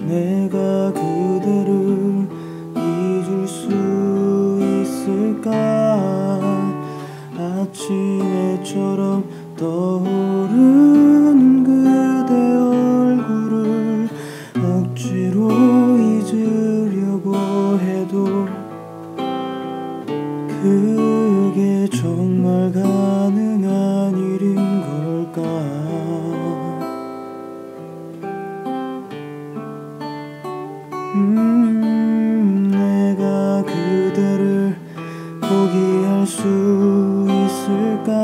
내가 그대를 잊을 수 있을까? 아침에처럼 떠오르는 그대 얼굴을 억지로 잊으려고 해도 그게 정말 가능한 일인 걸까? 내가 그대를 포기할 수 있을까?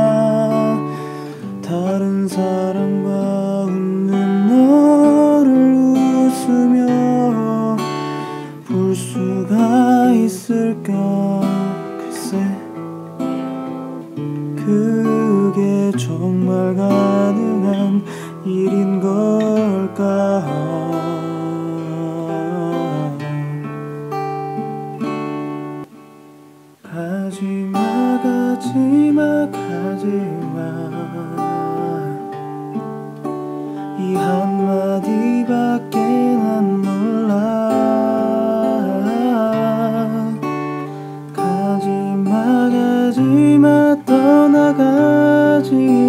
다른 사람과 웃는 너를 웃으며 볼 수가 있을까? 글쎄 그게 정말 가능한 일인 걸까? 가지마 가지마 가지마 이 한마디밖에 난 몰라. 가지마 가지마 떠나가지